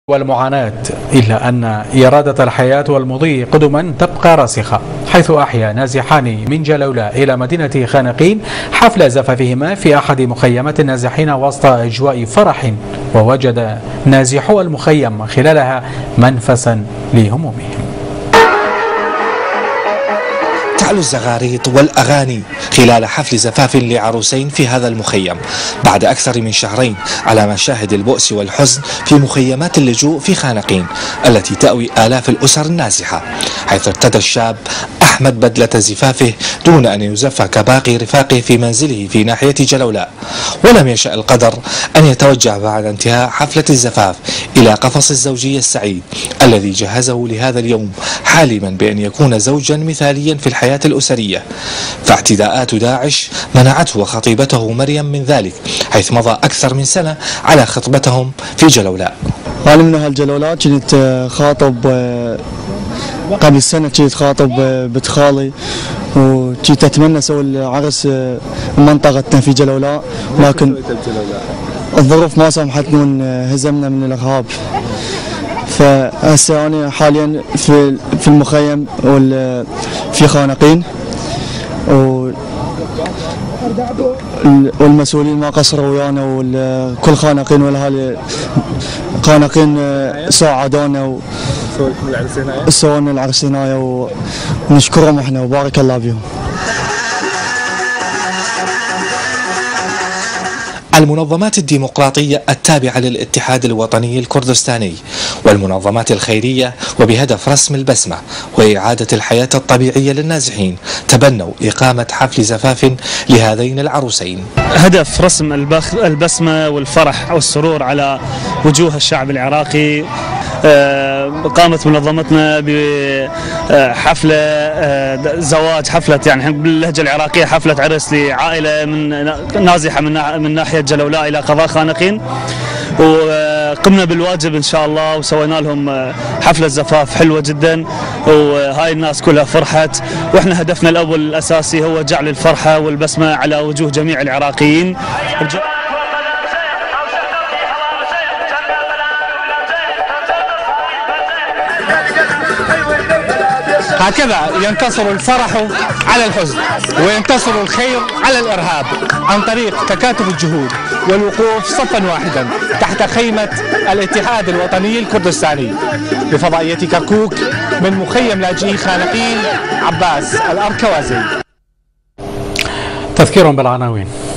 والمعاناة، إلا أن إرادة الحياة والمضي قدما تبقى راسخة، حيث أحيا نازحان من جلولاء إلى مدينة خانقين حفل زفافهما في أحد مخيمات النازحين وسط أجواء فرح، ووجد نازحو المخيم خلالها منفسا لهمومهم. تعلو الزغاريط والأغاني خلال حفل زفاف لعروسين في هذا المخيم بعد أكثر من شهرين على مشاهد البؤس والحزن في مخيمات اللجوء في خانقين التي تأوي آلاف الأسر النازحة، حيث ارتدى الشاب أحمد بدلة زفافه دون أن يزف كباقي رفاقه في منزله في ناحية جلولاء. ولم يشأ القدر أن يتوجه بعد انتهاء حفلة الزفاف إلى قفص الزوجية السعيد الذي جهزه لهذا اليوم، حالما بأن يكون زوجا مثاليا في الحياة الأسرية. فاعتداءات داعش منعته وخطيبته مريم من ذلك، حيث مضى أكثر من سنة على خطبتهم في جلولاء. أنا من هالجلولاء كنت خاطب قبل سنة، كنت خاطب بنت خالي وكنت أتمنى أسوي العرس بمنطقتنا في جلولاء، لكن الظروف ما سمحتني وانهزمنا من الإرهاب. فهسه أنا حاليا في المخيم في خانقين، والمسؤولين ما قصروا ويانا، وكل خانقين والاهالي خانقين ساعدونا وسووا العرسنايه، ونشكرهم احنا وبارك الله بهم. المنظمات الديمقراطية التابعة للاتحاد الوطني الكردستاني والمنظمات الخيرية وبهدف رسم البسمة وإعادة الحياة الطبيعية للنازحين تبنوا إقامة حفل زفاف لهذين العروسين. هدف رسم البسمة والفرح والسرور على وجوه الشعب العراقي. قامت منظمتنا بحفلة زواج، حفلة يعني باللهجة العراقية حفلة عرس لعائلة من نازحة من ناحية جلولاء إلى قضاء خانقين، وقمنا بالواجب إن شاء الله وسوينا لهم حفلة زفاف حلوة جدا، وهاي الناس كلها فرحت. وإحنا هدفنا الأول الأساسي هو جعل الفرحة والبسمة على وجوه جميع العراقيين. هكذا ينتصر الفرح على الحزن وينتصر الخير على الإرهاب عن طريق تكاتف الجهود والوقوف صفا واحدا تحت خيمة الاتحاد الوطني الكردستاني. بفضائية كركوك من مخيم لاجئي خانقين، عباس الأركوازي. تذكير بالعناوين.